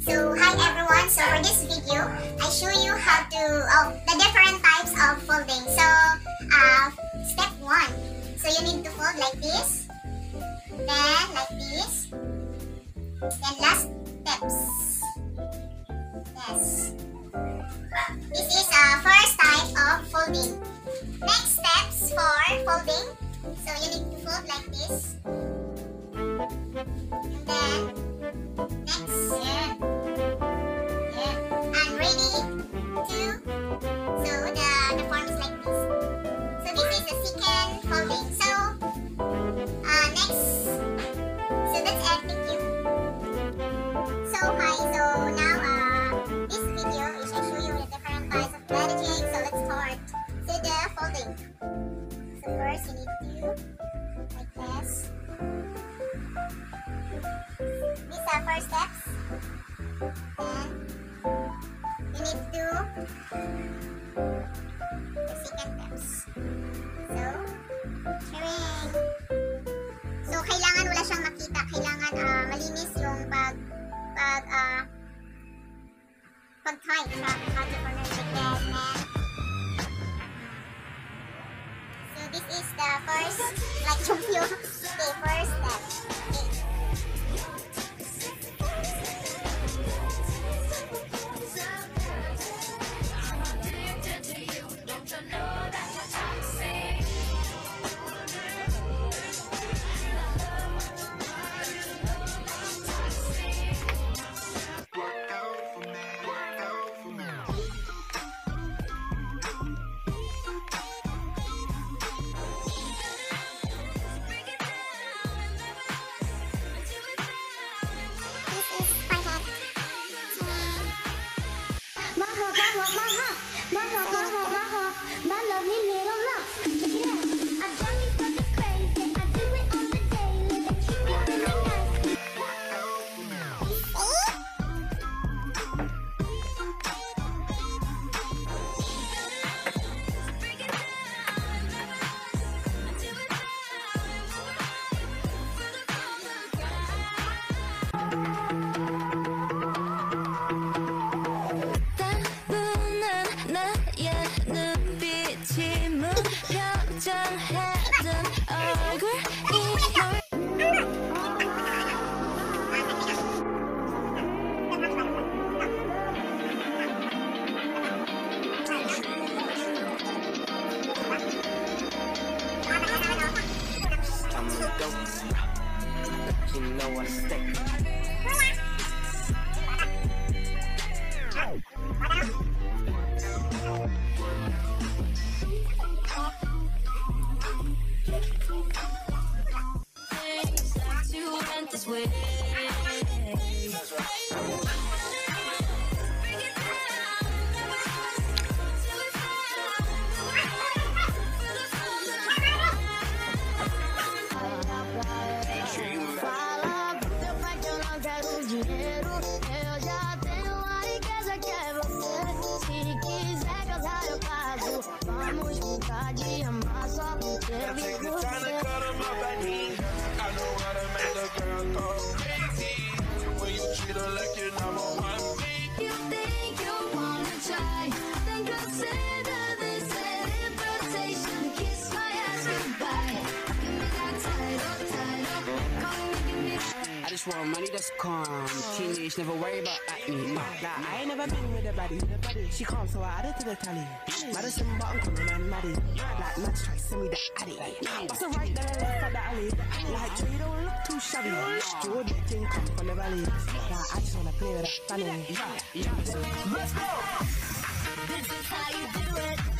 So hi everyone, so for this video, I show you how to, the different types of folding. So step 1, so you need to fold like this, then like this, then last steps. Yes. This is first type of folding. Next steps for folding, so you need to fold like this, and then next, and ready to, so the form is like this. So this is the second folding. So next, so that's it. Thank you. So hi, so now this video is I show you the different types of bandaging. So let's start. So the folding. So first you need to like this. These are first steps. Then you need to do the second steps. So, sharing. So, kailangan wala siyang makita. Kailangan malinis yung pag-tie sa other corner like that. So, this is the first, like yung first step. Okay. You know what stake. You went this way. Eu já tenho a riqueza que é você. Se quiser casar eu caso. Vamos brincar de amar só você e você. You think you wanna try? Then consider this an invitation. Kiss my ass goodbye. Give me that title. Come give me. I just want money that's calm. Teenage, never worry about acne. Nah, I ain't never been with a baddie. She calm, so I add it to the tally. Madison bottom coming and maddie. Like Max try send me the addy. What's the right then left at the alley? Like you don't look too shabby. Do big thing come from the valley. Nah, I just wanna play with that funny. Let's go. This is how you do it.